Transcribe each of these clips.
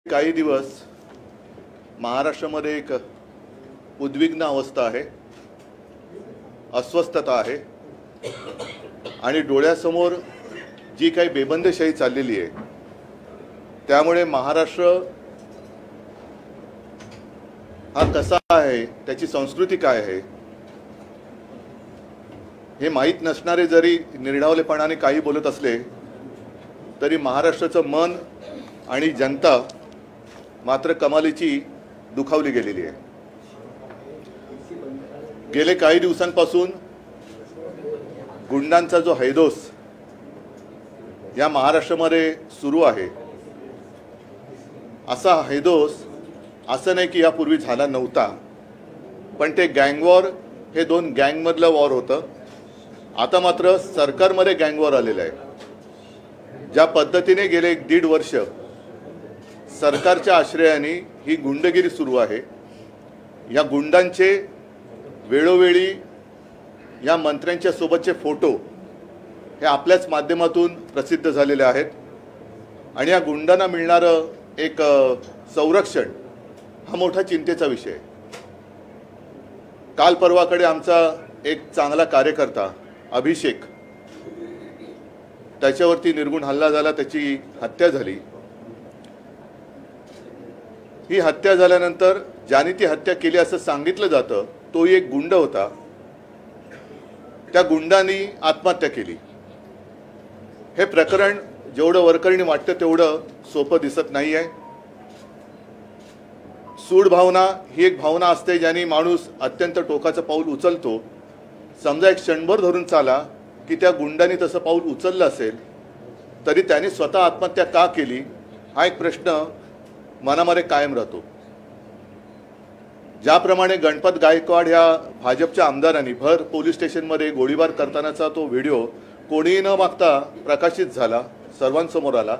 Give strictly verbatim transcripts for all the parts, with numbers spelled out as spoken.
काही दिवस महाराष्ट्रामध्ये एक उद्विग्न अवस्था आहे, अस्वस्थता आहे आणि डोळ्यासमोर जी काही बेबंदशाही चाललेली आहे त्यामुळे महाराष्ट्र हा कसा आहे, त्याची संस्कृती काय आहे हे माहीत नसणारे जरी निर्ढावलेपणाने काही बोलत असले तरी महाराष्ट्राचं मन आणि जनता मात्र कमालीची दुखावली गेलेली आहे। गेले काही दिवसांपासून गुंडांचा जो हैदोस या महाराष्ट्रामध्ये सुरू आहे, असा हैदोस असं नाही की यापूर्वी झाला नव्हता, पण ते गँग वॉर हे दोन गँगमधलं वॉर होतं। आता मात्र सरकारमध्ये गँग वॉर आलेलं आहे। ज्या पद्धतीने गेले एक दीड वर्ष सरकारच्या आश्रयाने ही गुंडगिरी सुरू आहे, या गुंडांचे वेळोवेळी या मंत्र्यांच्या सोबतचे फोटो हे आपल्याच माध्यमातून प्रसिद्ध झालेले आहेत आणि या गुंडांना मिळणारं एक संरक्षण हा मोठा चिंतेचा विषय आहे। काल परवाकडे आमचा एक चांगला कार्यकर्ता अभिषेक, त्याच्यावरती निर्गुण हल्ला झाला, त्याची हत्या झाली। ही हत्या झाल्यानंतर ज्याने ती हत्या केली असं सांगितलं जातं तोही एक गुंड होता, त्या गुंडांनी आत्महत्या केली। हे प्रकरण जेवढं वरकरणी वाटतं तेवढं सोपं दिसत नाही आहे। सूड भावना ही एक भावना असते ज्याने माणूस अत्यंत टोकाचं पाऊल उचलतो। समजा एक क्षणभर धरून चाला की त्या गुंडांनी तसं पाऊल उचललं असेल तरी त्याने स्वतः आत्महत्या का केली हा एक प्रश्न मनामध्ये कायम राहतो। ज्याप्रमाणे गणपत गायकवाड ह्या भाजपच्या आमदारांनी भर पोलीस स्टेशनमध्ये गोळीबार करतानाचा तो व्हिडिओ कोणीही न मागता प्रकाशित झाला, सर्वांसमोर आला।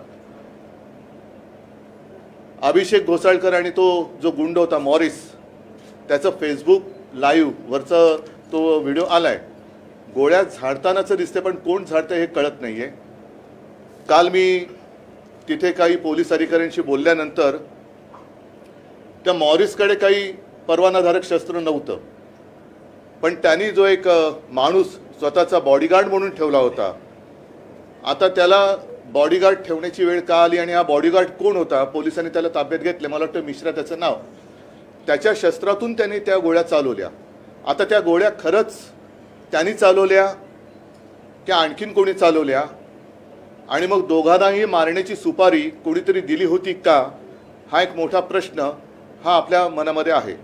अभिषेक घोसाळकर आणि तो जो गुंड होता मॉरिस, त्याचं फेसबुक लाईव्ह वरचा तो व्हिडिओ आलाय। गोळ्या झाडतानाचं दिसते पण कोण झाडतं हे कळत नाहीये। काल मी तिथे काही पोलीस अधिकाऱ्यांशी बोलल्यानंतर त्या मॉरिसकडे काही परवानाधारक शस्त्र नव्हतं, पण त्यांनी जो एक माणूस स्वतःचा बॉडीगार्ड म्हणून ठेवला होता, आता त्याला बॉडीगार्ड ठेवण्याची वेळ का आली आणि हा बॉडीगार्ड कोण होता, पोलिसांनी त्याला ताब्यात घेतले, मला वाटतं मिश्रा त्याचं नाव, त्याच्या शस्त्रातून त्याने त्या गोळ्या चालवल्या। आता त्या गोळ्या खरंच त्यांनी चालवल्या की आणखीन कोणी चालवल्या आणि मग दोघांनाही मारण्याची सुपारी कोणीतरी दिली होती का, हा एक मोठा प्रश्न हा आपल्या मनामध्ये आहे।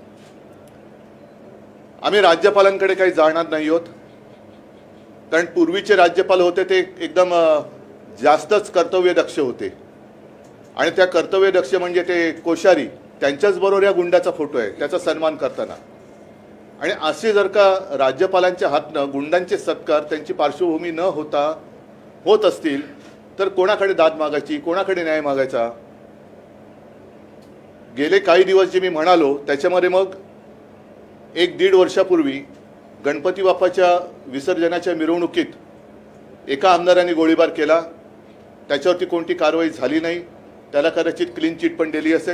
आम्ही राज्यपालांकडे काही जाणार नाही आहोत, कारण पूर्वीचे राज्यपाल होते ते एकदम जास्तच कर्तव्यदक्ष होते आणि त्या कर्तव्यदक्ष म्हणजे ते कोश्यारी, त्यांच्याच बरोबर या गुंडाचा फोटो आहे त्याचा सन्मान करताना। आणि असे जर का राज्यपालांच्या हातनं गुंडांचे सत्कार त्यांची पार्श्वभूमी न होता होत असतील तर कोणाकडे दाद मागायची, कोणाकडे न्याय मागायचा। गेले काही दिवस जे मी म्हणालो त्याच्यामध्ये मग एक दीड वर्षापूर्वी गणपती बाप्पाच्या विसर्जनाच्या मिरवणुकीत एका आमदारांनी गोळीबार केला, त्याच्यावरती कोणती कारवाई झाली नाही, त्याला कदाचित क्लीन चिट पण दिली असेल।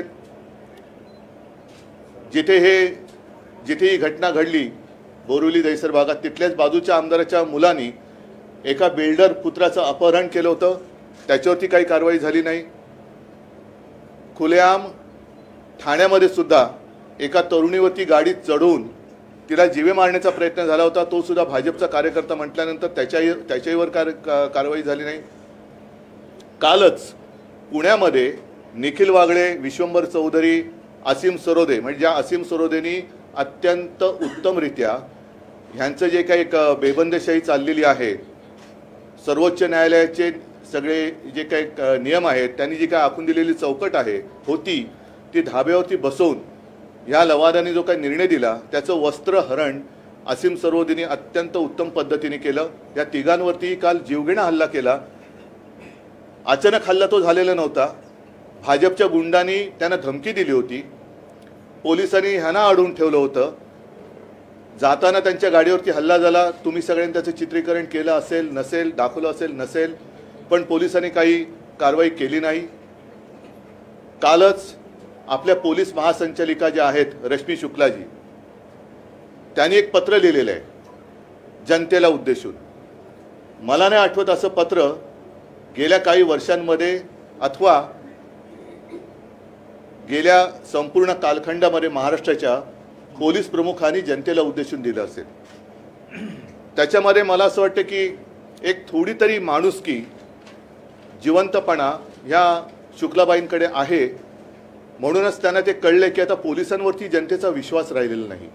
जिथे हे जिथे ही घटना घडली बोरिवली दहिसर भागात, तिथल्याच बाजूच्या आमदाराच्या मुलांनी एका बिल्डर पुत्राचं अपहरण केलं होतं, त्याच्यावरती काही कारवाई झाली नाही। खुलेआम ठाण्यामध्ये सुद्धा एका तरुणीवरती गाडीत चढवून तिला जीवे मारण्याचा प्रयत्न झाला होता, तो सुद्धा भाजपचा कार्यकर्ता म्हटल्यानंतर त्याच्याही त्याच्याहीवर कार कारवाई झाली नाही। कालच पुण्यामध्ये निखिल वागळे, विश्वंभर चौधरी, असीम सरोदे, म्हणजे ज्या असीम सरोदेनी अत्यंत उत्तमरित्या ह्यांचं जे काही एक बेबंदशाही चाललेली आहे, सर्वोच्च न्यायालयाचे सगळे जे काही नियम आहेत त्यांनी जी काही आखून दिलेली चौकट आहे होती ती धाब्यावरती बसवून ह्या लवादाने जो काही निर्णय दिला त्याचं वस्त्रहरण असीम सरोदेनी अत्यंत उत्तम पद्धतीने केलं। या तिघांवरती काल जीवघेणा हल्ला केला। अचानक हल्ला तो झालेला नव्हता, भाजपच्या गुंडांनी त्यांना धमकी दिली होती, पोलिसांनी ह्यांना अडवून ठेवलं होतं, जाताना त्यांच्या गाडीवरती हल्ला झाला। तुम्ही सगळ्यांनी त्याचं चित्रीकरण केलं असेल नसेल, दाखवलं असेल नसेल, पण पोलिसांनी काही कारवाई केली नाही। कालच आपल्या पोलीस महासंचालिका ज्या आहेत रश्मी शुक्लाजी, त्यांनी एक पत्र लिहिलेलं आहे जनतेला उद्देशून. मला नाही आठवत असं पत्र गेल्या काही वर्षांमध्ये अथवा गेल्या संपूर्ण कालखंडामध्ये महाराष्ट्राच्या पोलीस प्रमुखांनी जनतेला उद्देशून दिलं असेल. त्याच्यामध्ये मला असं वाटतं की एक थोडी तरी माणुसकी, जिवंतपणा ह्या शुक्लाबाईंकडे आहे. म्हणूनच त्यांना ते कळले की आता पोलिसांवरती जनतेचा विश्वास राहिलेला नाही.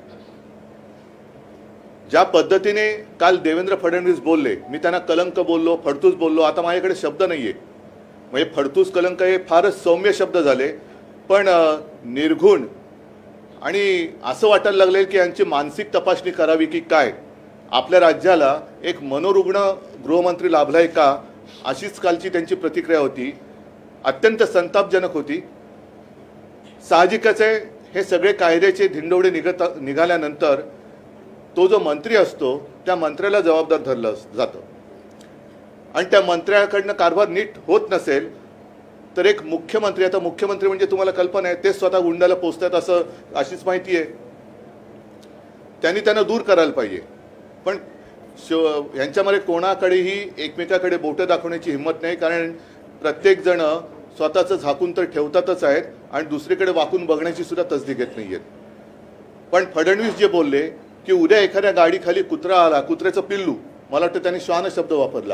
ज्या पद्धतीने काल देवेंद्र फडणवीस बोलले, मी त्यांना कलंक बोललो, फडतूस बोललो. आता माझ्याकडे शब्द नाही आहे, म्हणजे फडतूस कलंक हे फारच सौम्य शब्द झाले, पण निर्घुण आणि असं वाटायला लागले की यांची मानसिक तपासणी करावी की काय. आपल्या राज्याला एक मनोरुग्ण गृहमंत्री लाभलाय का, अशीच कालची त्यांची प्रतिक्रिया होती. अत्यंत संतापजनक होती. साहजिकच आहे, हे सगळे कायद्याचे धिंडवडे निघत निघाल्यानंतर तो जो मंत्री असतो त्या मंत्र्याला जबाबदार धरलं जातं. आणि त्या मंत्र्याकडनं कारभार नीट होत नसेल तर एक मुख्यमंत्री, आता मुख्यमंत्री म्हणजे तुम्हाला कल्पना आहे ते स्वतः गुंडाला पोचतात असं अशीच माहिती आहे, त्यांनी त्यांना दूर करायला पाहिजे. पण यांच्यामध्ये कोणाकडेही एकमेकाकडे बोटं दाखवण्याची हिंमत नाही, कारण प्रत्येक जण स्वतःचं झाकून तर ठेवतातच आहेत आणि दुसरीकडे वाकून बघण्याची सुद्धा तसदी घेत नाही आहेत. पण फडणवीस जे बोलले की उद्या एखाद्या गाडीखाली कुत्रा आला, कुत्र्याचं पिल्लू, मला वाटतं त्यांनी श्वान शब्द वापरला.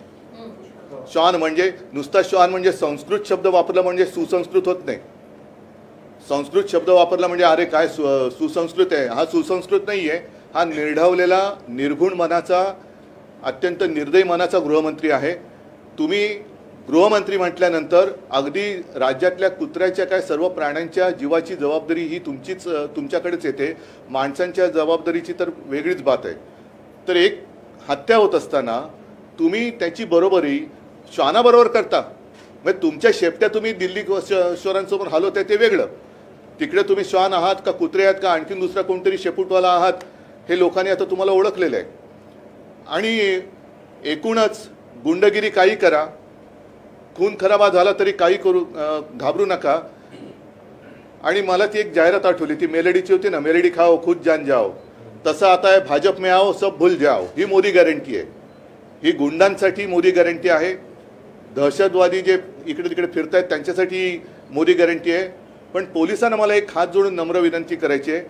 श्वान म्हणजे नुसता श्वान म्हणजे संस्कृत शब्द वापरला म्हणजे सुसंस्कृत होत नाही. संस्कृत शब्द वापरला म्हणजे अरे काय सु सुसंस्कृत आहे. हा सुसंस्कृत नाही आहे, हा निर्ढावलेला निर्गुण मनाचा, अत्यंत निर्दयी मनाचा गृहमंत्री आहे. तुम्ही गृहमंत्री म्हटल्यानंतर अगदी राज्यातल्या कुत्र्याच्या काय सर्व प्राण्यांच्या जीवाची जबाबदारी ही तुमचीच तुमच्याकडेच येते. माणसांच्या जबाबदारीची तर वेगळीच बात आहे. तर एक हत्या होत असताना तुम्ही त्याची बरोबरी श्वानाबरोबर करता. म्हणजे तुमच्या शेपट्या तुम्ही दिल्ली शोरांसमोर हलवताय ते वेगळं, तिकडे तुम्ही श्वान आहात का कुत्रे आहात का आणखीन दुसरा कोणतरी शेपूटवाला आहात हे लोकांनी आता तुम्हाला ओळखलेलं आहे. आणि एकूणच गुंडगिरी काही करा, खून खराबा झाला तरी काही करू, घाबरू नका. आणि मला ती एक जाहिरात आठवली, ती मेलेडीची होती ना, मेलेडी खाओ खुद जान जाओ, तसं आता आहे भाजप में आओ सब भूल जाओ. ही मोदी गॅरंटी आहे, ही गुंडांसाठी मोदी गॅरंटी आहे. दहशतवादी जे इकडे तिकडे फिरतायत त्यांच्यासाठी मोदी गॅरंटी आहे. पण पोलिसांना मला एक हात जोडून नम्र विनंती करायची आहे.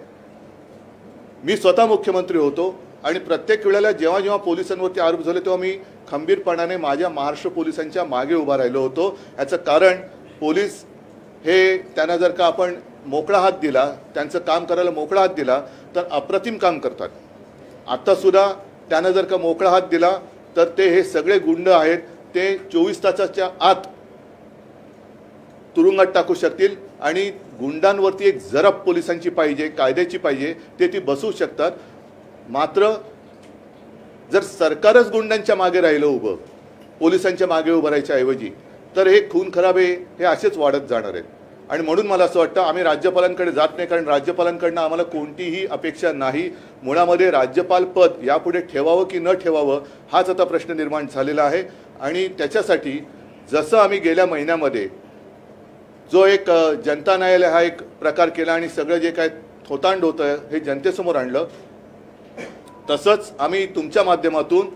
मी स्वतः मुख्यमंत्री होतो आणि प्रत्येक वेळेला जेव्हा जेव्हा पोलिसांवरती आरोप झाले तेव्हा मी खंबीरपणाने माझ्या महाराष्ट्र पोलिसांच्या मागे उभा राहिलो होतो. याचं कारण पोलीस हे त्यांना जर का आपण मोकळा हात दिला, त्यांचं काम करायला मोकळा हात दिला तर अप्रतिम काम करतात. आत्तासुद्धा त्यांना जर का मोकळा हात दिला तर ते हे सगळे गुंड आहेत ते चोवीस तासाच्या आत तुरुंगात टाकू शकतील. आणि गुंडांवरती एक जरब पोलिसांची पाहिजे, कायद्याची पाहिजे, ते ती बसवू शकतात. मात्र जर सरकारच गुंडांच्या मागे राहिलं उभं, पोलिसांच्या मागे उभं राहायच्या ऐवजी, तर हे खून खराबे हे असेच वाढत जाणार आहेत. आणि म्हणून मला असं वाटतं आम्ही राज्यपालांकडे जात नाही, कारण राज्यपालांकडनं आम्हाला कोणतीही अपेक्षा नाही. मुळामध्ये राज्यपाल पद यापुढे ठेवावं की न ठेवावं हाच आता प्रश्न निर्माण झालेला आहे. आणि त्याच्यासाठी जसं आम्ही गेल्या महिन्यामध्ये जो एक जनता न्यायालय हा एक प्रकार केला आणि सगळं जे काय थोतांड होतं हे जनतेसमोर आणलं, तसंच आम्ही तुमच्या माध्यमातून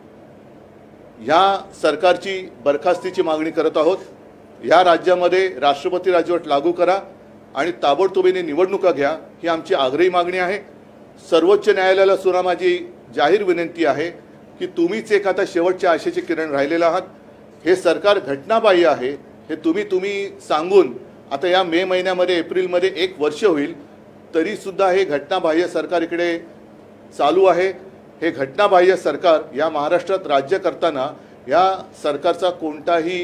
ह्या सरकारची बरखास्तीची मागणी करत आहोत. या राज्यामध्ये राष्ट्रपती राजवट लागू करा आणि ताबडतोबीने निवडणुका घ्या, ही आमची आग्रही मागणी आहे. सर्वोच्च न्यायालयाला सुद्धा माझी जाहीर विनंती आहे की तुम्हीच एक आता शेवटच्या आशेचे किरण राहिलेले आहात. हे सरकार घटनाबाह्य आहे हे तुम्ही तुम्ही सांगून आता या मे महिन्यामध्ये एप्रिलमध्ये एक वर्ष होईल तरीसुद्धा हे घटनाबाह्य सरकार इकडे चालू आहे. हे घटनाबाह्य सरकार या महाराष्ट्रात राज्य करताना या सरकारचा कोणताही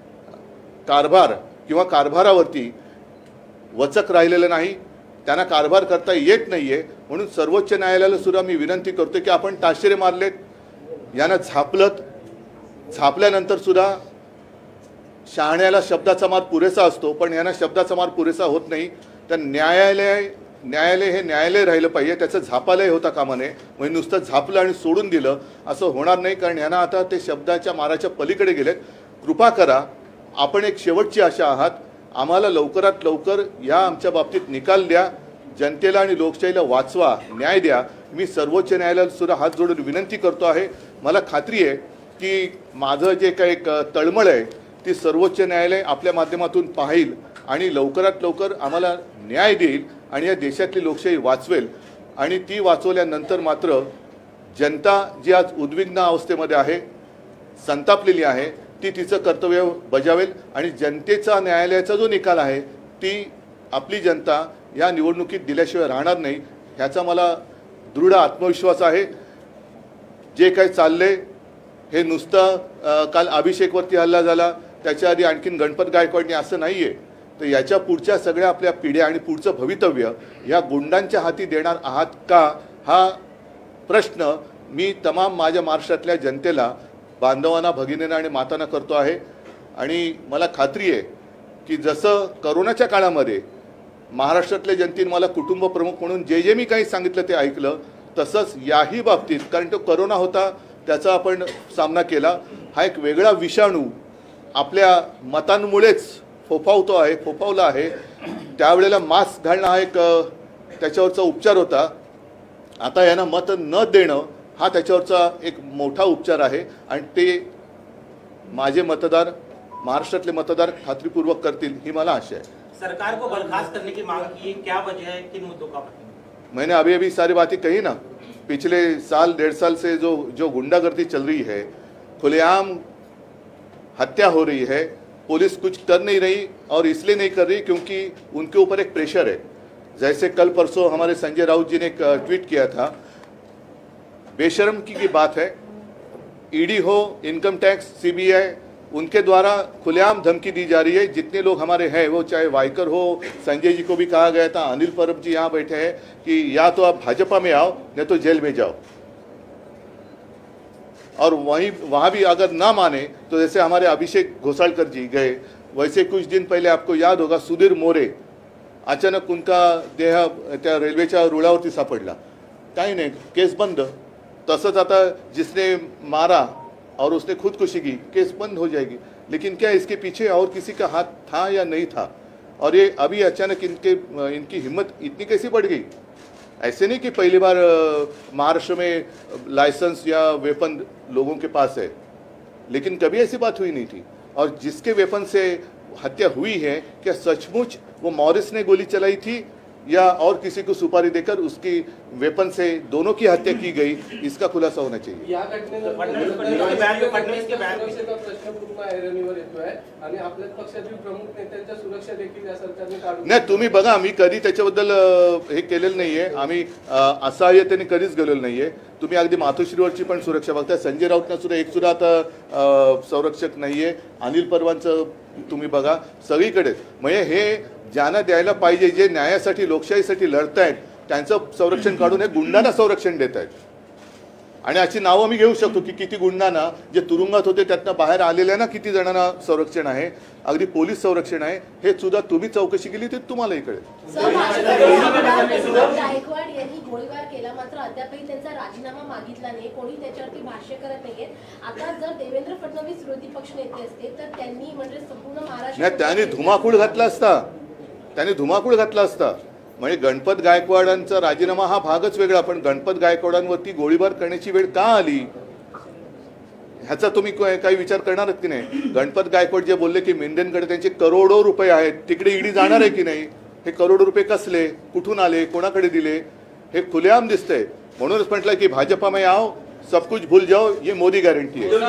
कारभार किंवा कारभारावरती वचक राहिलेलं नाही, त्यांना कारभार करता येत नाही आहे. म्हणून सर्वोच्च न्यायालयाला सुद्धा मी विनंती करतो की आपण ताशेरे मारलेत, यांना झापलत, झापल्यानंतर सुद्धा शहाण्याला शब्दाचा मार पुरेसा असतो, पण यांना शब्दाचा मार पुरेसा होत नाही. तर न्यायालय न्यायालय हे न्यायालय राहिलं पाहिजे, त्याचं झापालय होता कामा नये. म्हणजे नुसतं झापलं आणि सोडून दिलं असं होणार नाही, कारण यांना आता ते शब्दाच्या माराच्या पलीकडे गेलेत. कृपा करा, आपण एक शेवटची आशा आहात. आम्हाला लवकरात लवकर या आमच्या बाबतीत निकाल द्या, जनतेला आणि लोकशाहीला वाचवा, न्याय द्या. मी सर्वोच्च न्यायालयाला सुद्धा हात जोडून विनंती करतो आहे. मला खात्री आहे की माझं जे काही एक तळमळ आहे ती सर्वोच्च न्यायालय आपल्या माध्यमातून पाहिल आणि लवकरात लवकर आम्हाला न्याय देईल आणि या देशातली लोकशाही वाचवेल. आणि ती वाचवल्यानंतर मात्र जनता जी आज उद्विग्न अवस्थेमध्ये आहे, संतापलेली आहे, ती तिचं कर्तव्य बजावेल आणि जनतेचा न्यायालयाचा जो निकाल आहे ती आपली जनता या निवडणुकीत दिल्याशिवाय राहणार नाही, ह्याचा मला दृढ आत्मविश्वास आहे. जे काही चालले हे नुसतं काल अभिषेकवरती हल्ला झाला, त्याच्या आधी आणखीन गणपत गायकवाडनी असं नाही आहे, तर याच्या पुढच्या सगळ्या आपल्या पिढ्या आणि पुढचं भवितव्य या गुंडांच्या हाती देणार आहात का, हा प्रश्न मी तमाम माझ्या महाराष्ट्रातल्या जनतेला, बांधवांना, भगिनींना आणि मातांना करतो आहे. आणि मला खात्री आहे की जसं करोनाच्या काळामध्ये महाराष्ट्रातल्या जनतेने मला कुटुंब प्रमुख म्हणून जे जे मी काही सांगितलं ते ऐकलं, तसंच याही बाबतीत, कारण तो करोना होता त्याचा आपण सामना केला, हा एक वेगळा विषाणू आपल्या मतांमुळेच फोफावतो आहे फोफावला आहे. त्यावेळेला मास्क घालणं हा एक त्याच्यावरचा उपचार होता. आता यांना मत न देणं हा त्याच्यावरचा एक मोठा उपचार आहे आणि ते माझे मतदार, महाराष्ट्रातले मतदार खात्रीपूर्वक करतील ही मला आशा है. सरकार को बर्खास्त करने की मांग की, क्या वजह है, किन मुद्दों का? मैंने अभी अभी सारी बातें कही ना. पिछले साल डेढ़ साल से जो जो गुंडागर्दी चल रही है, खुलेआम हत्या हो रही है, पुलिस कुछ कर नहीं रही और इसलिए नहीं कर रही क्योंकि उनके ऊपर एक प्रेशर है. जैसे कल परसों हमारे संजय राउत जी ने एक ट्वीट किया था, बेशर्मकी की बात है, ईडी हो, इनकम टैक्स, सीबीआई, उनके द्वारा खुलेआम धमकी दी जा रही है. जितने लोग हमारे हैं, वो चाहे वाइकर हो, संजय जी को भी कहा गया था, अनिल परब जी यहाँ बैठे हैं कि या तो आप भाजपा में आओ नहीं तो जेल में जाओ. और वहीं वहाँ भी अगर ना माने तो जैसे हमारे अभिषेक घोसाळकर जी गए, वैसे कुछ दिन पहले आपको याद होगा सुधीर मोरे, अचानक उनका देह त्या रेल्वेच्या रुळावरती सापडला, काही नाही, केस बंद. तसंच आता जिसने मारा और उसने खुदकुशी की, केस बंद हो जाएगी. लेकिन क्या इसके पीछे और किसी का हाथ था या नहीं था? और ये अभी अचानक इनके इनकी हिम्मत इतनी कैसी बढ़ गई? ऐसे नहीं कि पहली बार महाराष्ट्र में लाइसेंस या वेपन लोगों के पास है, लेकिन कभी ऐसी बात हुई नहीं थी. और जिसके वेपन से हत्या हुई है, क्या सचमुच वो मॉरिस ने गोली चलाई थी या और किसी को सुपारी देकर उसकी वेपन से दोनों की हत्या की गई, इसका खुलासा होना चाहिए. या घटनेनंतर प्रश्न पूर्ण ऐरणीवर येतोय आणि आपल्या पक्षातील प्रमुख नेत्यांच्या सुरक्षा देखील या सरकारने काढून नाही. तुम्ही बघा, मी कधी त्याच्याबद्दल हे केलेलं नाहीये, आम्ही असहाय्यतेने कधीच गेलेलो नाहीये. तुम्ही अगदी मातोश्रीवरची पण सुरक्षा बघताय, संजय राऊतना सुद्धा एक सुद्धा आता संरक्षक नाहीये. अनिल परबांचं तुम्ही बघा, सगळीकडे. म्हणजे हे ज्यांना द्यायला पाहिजे, जे न्यायासाठी लोकशाहीसाठी लढतायत, त्यांचं संरक्षण काढून हे गुंडांना संरक्षण देत आहेत. आणि अशी नावं मी घेऊ शकतो की किती गुंडांना, जे तुरुंगात होते त्यातनं बाहेर आलेल्यांना किती जणांना संरक्षण आहे, अगदी पोलीस संरक्षण आहे. हे सुद्धा तुम्ही चौकशी केली तर तुम्हालाही कळेल. गायकवाड यांनी गोळीबार केला, मात्र अद्यापही त्यांचा राजीनामा मागितला नाही, कोणी त्याच्यावरती भाष्य करत नाहीये. आता जर देवेंद्र फडणवीस विरोधी पक्ष नेते असते तर त्यांनी म्हणजे संपूर्ण महाराष्ट्र नाही, त्यांनी धुमाकूळ घातला असता, त्यांनी धुमाकूळ घातला असता. म्हणजे गणपत गायकवाडांचा राजीनामा हा भागच वेगळा, पण गणपत गायकवाडांवरती गोळीबार करण्याची वेळ का आली ह्याचा तुम्ही काही विचार करणार की नाही? गणपत गायकवाड जे बोलले की मेंढ्यांकडे त्यांचे करोडो रुपये आहेत, तिकडे ईडी जाणार आहे की नाही? हे करोडो रुपये कसले, कुठून आले, कोणाकडे दिले, हे खुलेआम दिसतंय. म्हणूनच म्हटलं की भाजपा में आओ, सब कुछ भूल जाओ, ये मोदी गॅरंटी आहे.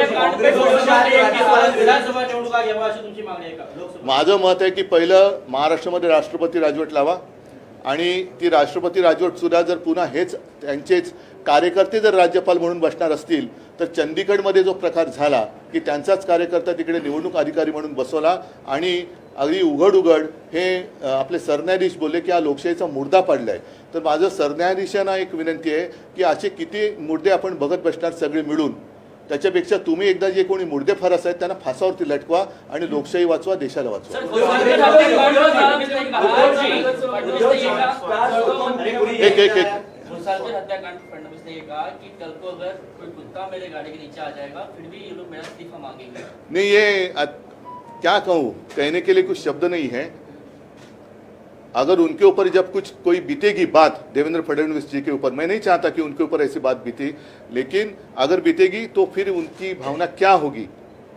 माझं मत आहे की पहिलं महाराष्ट्रामध्ये राष्ट्रपती राजवट लावा आणि ती राष्ट्रपती राजवट सुद्धा जर पुन्हा हेच त्यांचेच कार्यकर्ते जर राज्यपाल म्हणून बसणार असतील तर चंदीगडमध्ये जो प्रकार झाला की त्यांचाच कार्यकर्ता तिकडे निवडणूक अधिकारी म्हणून बसवला आणि अगदी उघड उघड हे आपले सरन्यायाधीश बोलले की हा लोकशाहीचा मुर्दा पडला आहे. तर माझं सरन्यायाधीशांना एक विनंती आहे की असे किती मुर्दे आपण बघत बसणार सगळे मिळून, त्याच्यापेक्षा तुम्ही एकदा जे कोणी मुर्दे फरस आहेत त्यांना फासावरती लटकवा आणि लोकशाही वाचवा, देशाला वाचवा. एक एक एक हत्याकांड फडणवीस ने कहा कि कल को अगर कोई कुत्ता मेरे गाड़ी के नीचे आ जाएगा फिर भी ये लोग मेरा इस्तीफा मांगेंगे. नहीं, ये क्या कहूँ, कहने के लिए कुछ शब्द नहीं है। अगर उनके ऊपर जब कुछ कोई बीतेगी बात देवेंद्र फडणवीस जी के ऊपर, मैं नहीं चाहता कि उनके ऊपर ऐसी बात बीते, लेकिन अगर बीतेगी तो फिर उनकी भावना क्या होगी।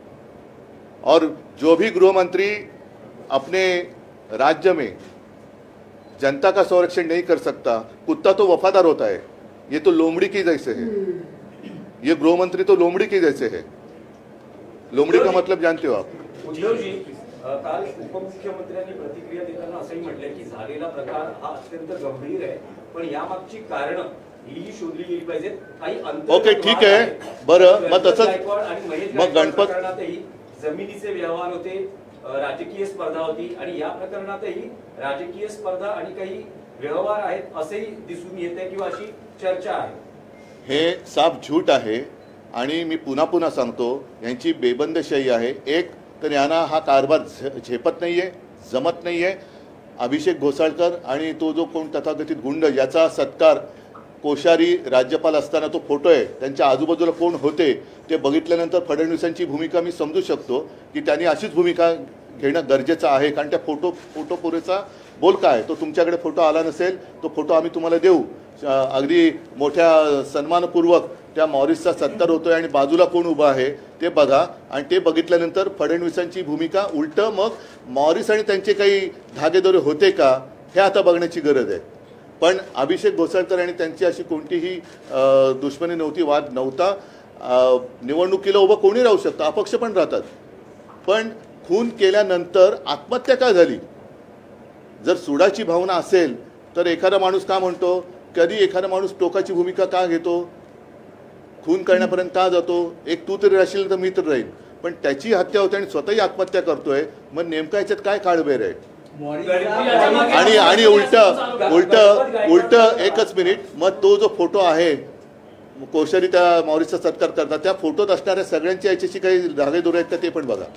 और जो भी गृह मंत्री अपने राज्य में जनता का संरक्षण नहीं कर सकता, कुत्ता तो वफादार होता है, ये तो लोमड़ी के जैसे है, ये गृह मंत्री तो लोमड़ी के जैसे है। लोमड़ी का मतलब जानते हो आप। उद्धवजी, काल उपमुख्यमंत्र्यांनी प्रतिक्रिया देताना असंही म्हटले की झालेला प्रकार हा अत्यंत गंभीर आहे, पण यामागची कारण ही शोधली गेली पाहिजेत। काही अंतर ओके, ठीक आहे, बरं, मग तसंच मग गणपत प्रकरणातही जमिनीचे व्यवहार होते, राजकीय स्पर्धा होती आणि या प्रकरणातही राजकीय स्पर्धा आणि काही व्यवहार आहेत असेही दिसून येते किंवा अशी चर्चा आहे। हे साफ झूट आहे आणि मी पुन्हा पुन्हा सांगतो, यांची बेबंदशाही आहे। एक तर यांना हा कारभार झेपत नाहीये, जमत नाहीये। अभिषेक घोसाळकर आणि तो जो कोण तथाकथित गुंड याचा सत्कार कोश्यारी राज्यपाल असताना तो फोटो आहे, त्यांच्या आजूबाजूला कोण होते ते बघितल्यानंतर फडणवीसांची भूमिका मी समजू शकतो की त्यांनी अशीच भूमिका घेणं गरजेचं आहे, कारण त्या फोटो फोटो पुरेचा बोलका आहे। तो तुमच्याकडे फोटो आला नसेल, तो फोटो आम्ही तुम्हाला देऊ, अगदी मोठ्या सन्मानपूर्वक त्या मॉरिसचा सत्कार होतोय आणि बाजूला कोण उभा आहे ते बघा, आणि ते बघितल्यानंतर फडणवीसांची भूमिका उलट मग मॉरिस आणि त्यांचे काही धागेदोरे होते का हे आता बघण्याची गरज आहे। पण अभिषेक घोसाळकर आणि त्यांची अशी कोणतीही दुश्मनी नव्हती, वाद नव्हता। निवडणुकीला उभं कोणी राहू शकतं, अपक्ष पण राहतात, पण खून केल्यानंतर आत्महत्या का झाली? जर सुडाची भावना असेल तर एखादा माणूस का म्हणतो, कधी एखादा माणूस टोकाची भूमिका का घेतो, खून करण्यापर्यंत का जातो? एक तू तरी राहशील तर मी तर राहील, पण त्याची हत्या होते आणि स्वतःही आत्महत्या करतोय, मग नेमका याच्यात काय काळबेर आहे? आणि आणि उलट उलट उलट एकच मिनिट, मग तो जो फोटो आहे कोश्यारी त्या मॉरिसचा सत्कार करतात, त्या फोटोत असणाऱ्या सगळ्यांची याच्याशी काही धागेदोरे आहेत का ते पण बघा।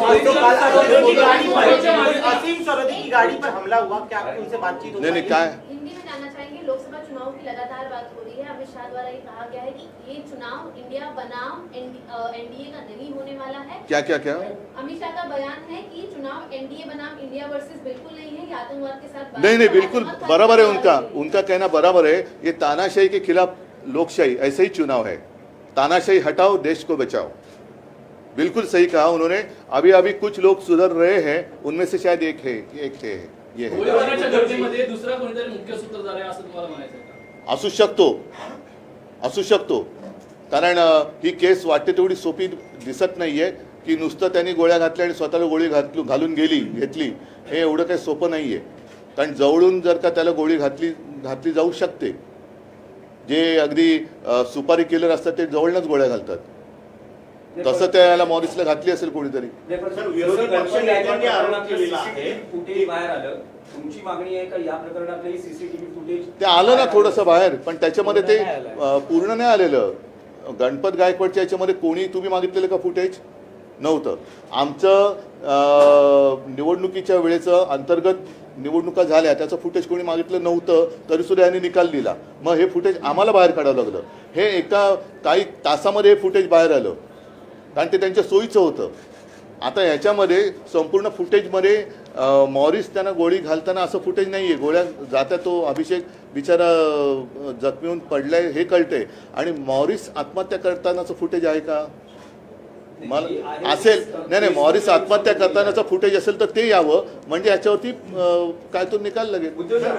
नहीं नहीं क्या है? हिंदी में जानना चाहेंगे, लोकसभा चुनाव की लगातार बात हो रही है, अमित शाह द्वारा ये कहा गया है कि ये चुनाव इंडिया बनाम एनडीए का नहीं होने वाला है। क्या क्या क्या? अमित शाह का बयान है कि चुनाव एनडीए बनाम इंडिया वर्सेस बिल्कुल नहीं है, ये आतंकवाद के साथ नहीं नहीं बिल्कुल बराबर है, उनका उनका कहना बराबर है। ये तानाशाही के खिलाफ लोकशाही, ऐसे ही चुनाव है, तानाशाही हटाओ देश को बचाओ, बिल्कुल सही कहा उन्होंने। अभी अभी कुछ लोग सुधर रहे हैं, उनमें से शायद एक है एक है ये है दुसरा कोणीतरी मुख्य सूत्रधार आहे असं तुम्हाला म्हणायचं आहे का? असू शकतो असू शकतो कारण ही केस वाटते तेवढी सोपी दिसत नाहीये की नुसतं त्यांनी गोळ्या घातल्या आणि स्वतःला गोळी घातली घालून गेली घेतली, हे एवढं काही सोपं नाहीये। कारण जवळून जर का त्याला गोळी घातली घातली जाऊ शकते, जे अगदी सुपारी किलर असतात ते जवळनच गोळ्या घालतात, तसं त्याला मॉरिसला घातली असेल कोणीतरी। विरोधी पक्ष नेत्यांनी आरोप केलेला आहे, फुटेज बाहेर आलं, तुमची मागणी आहे का या प्रकरणातले सीसीटीव्ही फुटेज? ते आलं ना थोडंसं बाहेर, पण त्याच्यामध्ये ते पूर्ण नाही आलेलं। गणपत गायकवाडच्या याच्यामध्ये कोणी तुम्ही मागितलेलं का फुटेज? नव्हतं। आमचं निवडणुकीच्या वेळेचं अंतर्गत निवडणुका झाल्या त्याचं फुटेज कोणी मागितलं नव्हतं, तरी सुद्धा यांनी निकाल दिला, मग हे फुटेज आम्हाला बाहेर काढावं लागलं। हे एका काही तासामध्ये हे फुटेज बाहेर आलं, कारण ते त्यांच्या सोयीचं होतं। आता ह्याच्यामध्ये संपूर्ण फुटेजमध्ये मॉरिस त्यांना गोळी घालताना असं फुटेज नाही आहे, गोळ्या जात्या तो अभिषेक बिचारा जखमी होऊन पडलाय हे कळते, आणि मॉरिस आत्महत्या करतानाचं फुटेज आहे का? मला असेल नाही नाही मॉरिस आत्महत्या करतानाचं फुटेज असेल तर ते यावं, म्हणजे याच्यावरती काय तो निकाल लगेल।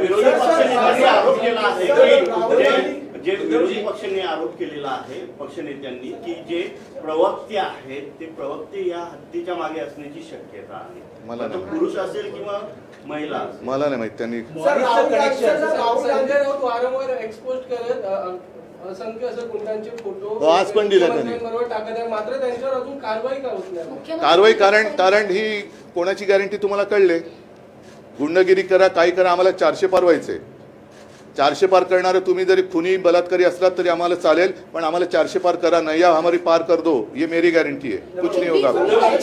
जे विरोधी पक्षांनी आरोप केलेला आहे पक्षनेत्यांनी की जे प्रवक्ते आहेत ते प्रवक्ते या हत्येच्या मागे असण्याची शक्यता आहे, मला नाही पुरुष असेल किंवा महिला, मला नाही माहित त्यांनी संजय राऊत वारंवार एक्सपोज करत असंख्य असं गुंडांचे फोटो आज पण दिले त्यांनी टाकत आहे, मात्र त्यांच्यावर अजून कारवाई का होत नाही? कारवाई कारण कारण ही कोणाची गॅरंटी तुम्हाला कळले? गुंडगिरी करा काही करा, आम्हाला चारशे पार व्हायचे, चारशे पार करणारे तुम्ही जरी खुनी बलात्कारी असलात तरी आम्हाला चालेल, पण आम्हाला चारशे पार करा, नैया हमारी पार कर दो, ये मेरी गारंटी है, कुछ नहीं होगा।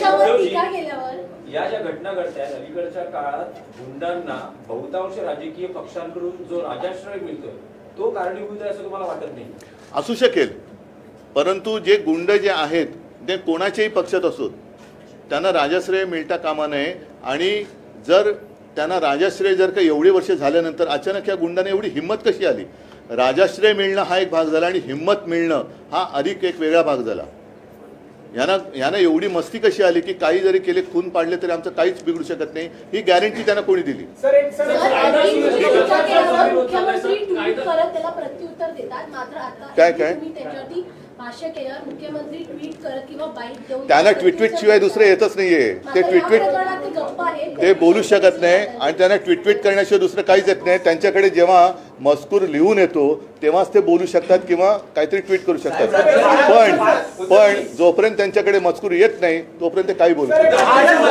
या ज्या घटना घडतात अलीकडच्या काळात गुंडांना बहुतांश राजकीय पक्षांकडून जो राजाश्रय मिळतोय तो कारणीभूत आहे असं तुम्हाला वाटत नाही? असू शकेल, परंतु जे गुंड जे आहेत ते कोणाच्याही पक्षात असोत, त्यांना राजाश्रय मिळता कामा नये आणि जर त्यांना राजाश्रय जर का एवढी वर्ष झाल्यानंतर अचानक या गुंडाने एवढी हिंमत कशी आली? राजाश्रय मिळणं हा एक भाग झाला आणि हिंमत मिळणं हा अधिक एक वेगळा भाग झाला. यांना यांना एवढी मस्ती कशी आली की काही जरी केले, खून पाडले तरी आमचं काहीच बिघडू शकत नाही, ही गॅरंटी त्यांना कोणी दिली? सर एक सर सर, आधी टीका केल्यावर मुख्यमंत्री ट्विट करत त्याला प्रत्युत्तर देतात. मात्र आता काय काय? तुम्ही त्याच्यावरती भाष्य केल्यावर मुख्यमंत्री ट्विट करत किंवा बाईट देऊन त्यांना ट्विटविट शिवाय दुसरं येतच नाहीये. ते ट्विटविट ते गप्प आहे, ते बोलू शकत नाही आणि त्यांना ट्विटविट करण्याशिवाय दुसरं काहीच येत नाही. त्यांच्याकडे जेव्हा मजकूर लिहून येतो तेव्हाच ते बोलू शकतात किंवा काहीतरी ट्विट करू शकतात. पण पण जोपर्यंत त्यांच्याकडे मजकूर येत नाही तोपर्यंत ते काही बोलू शकतात.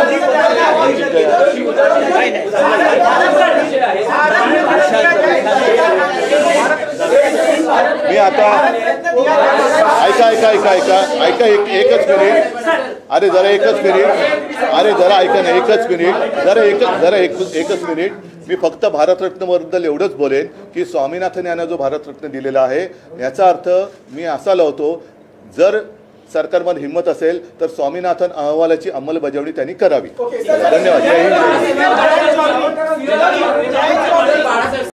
मी आता ऐका ऐका ऐका ऐका ऐका एक एकच मिनिट अरे जरा एकच मिनिट अरे जरा ऐका ना एकच मिनिट जरा एक जरा एक एकच मिनिट मी फक्त भारतरत्नबद्दल एवढंच बोलेन की स्वामीनाथन यांना जो भारतरत्न दिलेला आहे याचा अर्थ मी असा लावतो, जर सरकारमध्ये हिंमत असेल तर स्वामीनाथन अहवालाची अंमलबजावणी त्यांनी करावी. धन्यवाद. जय हिंद.